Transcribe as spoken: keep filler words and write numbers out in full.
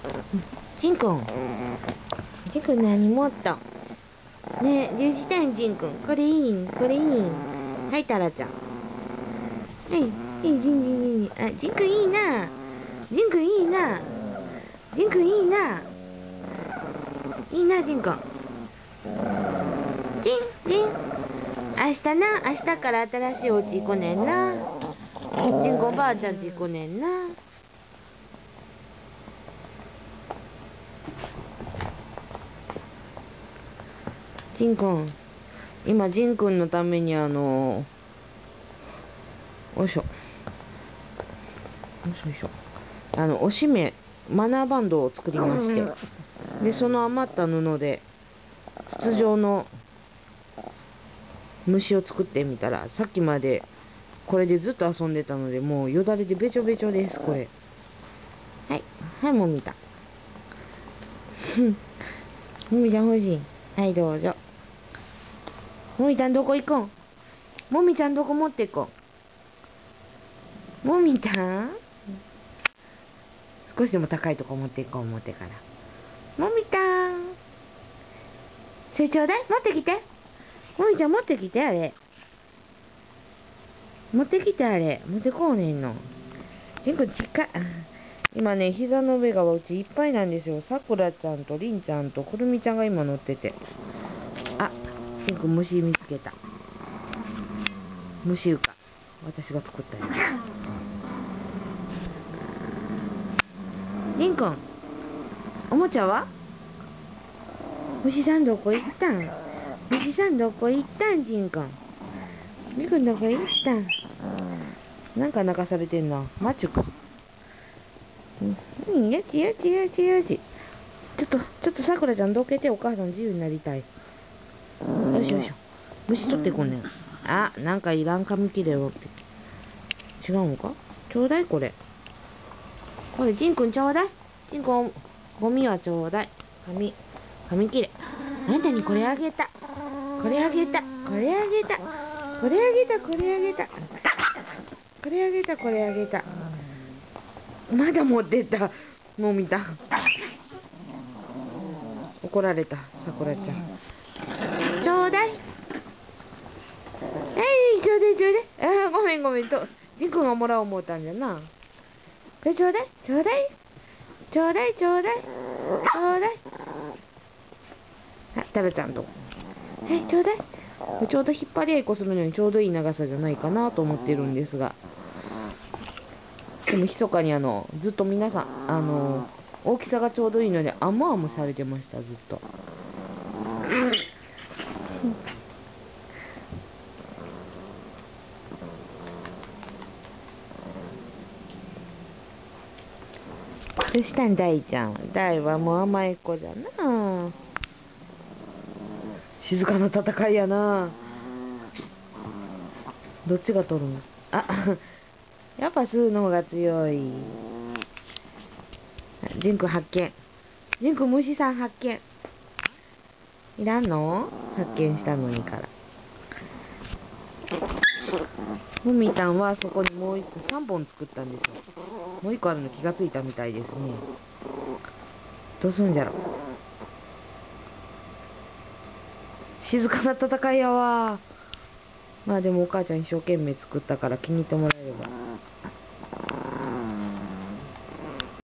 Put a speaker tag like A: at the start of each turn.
A: ジンくん。ジンくん何持った？ねえ、どうしたんジンくん。これいいこれいいはい、タラちゃん。はい、いい、ジンジンジン。あ、ジンくんいいな。ジンくんいいな。ジンくんいいな。いいな、ジンくん。ジン、ジン。明日な、明日から新しいお家行こねんな。ジンくんおばあちゃんち行こねんな。ジンくん。今、ジンくんのためにあの、よいしょ。よいしょよいしょ。あの、おしめ、マナーバンドを作りまして。で、その余った布で、筒状の虫を作ってみたら、さっきまでこれでずっと遊んでたので、もうよだれでべちょべちょです、これ。はい。はい、もみたん。もみちゃん欲しい。はい、どうぞ。もみちゃんどこ行くん？もみちゃんどこ持っていこう？もみたん？少しでも高いとこ持っていこう思ってから。もみたん。それちょうだい？持ってきて。もみちゃん持ってきて、あれ。持ってきて、あれ。持ってこうねんの。ジンくん近い。今ね、膝の上がうちいっぱいなんですよ。さくらちゃんとりんちゃんとくるみちゃんが今乗ってて。あ、ジンくん虫見つけた。虫床。私が作ったやつ。ジンくん、おもちゃは？虫さんどこ行ったん？虫さんどこ行ったん、ジンくん。ジンくんどこ行ったん？なんか泣かされてんな。マチュか。うん、よちよちよちよち。ちょっと、ちょっとさくらちゃんどけて、お母さん自由になりたい。よいしょよいしょ。虫取ってこんねん。あ、なんかいらん紙切れをって。違うのか？ちょうだいこれ。これ、ジンくんちょうだい。ジンくん、ゴミはちょうだい。紙、紙切れ。あんたにこれあげた。これあげた。これあげた。これあげた。これあげた。これあげた。これあげた。まだ持ってった。もう見た。怒られた、さくらちゃん。ちょうだい。はい、ちょうだいちょうだい。あー、ごめんごめんと。ジンくんがもらおう思ったんじゃな。これちょうだいちょうだいちょうだいちょうだいちょうだい。あ、タラちゃんと。はい、ちょうだい。ちょうど引っ張り合いっこするのにちょうどいい長さじゃないかなと思ってるんですが。でも、密かにあの、ずっと皆さん、あの、大きさがちょうどいいので、あむあむされてました、ずっと。どうしたん、大ちゃん。大はもう甘えっ子じゃな。静かな戦いやな。どっちが取るの？あ、やっぱスーの方が強い。ジンくん発見。ジンくん虫さん発見。いらんの？発見したのにから。もみたんはそこにもう一個さんぼん作ったんですよ。もう一個あるの気がついたみたいですね。どうすんじゃろ。静かな戦いやわ。まあでもお母ちゃん一生懸命作ったから気に入ってもらえれば。